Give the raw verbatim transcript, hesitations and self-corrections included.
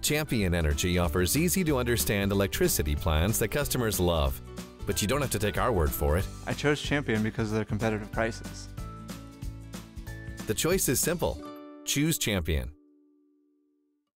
Champion Energy offers easy-to-understand electricity plans that customers love. But you don't have to take our word for it. I chose Champion because of their competitive prices. The choice is simple. Choose Champion.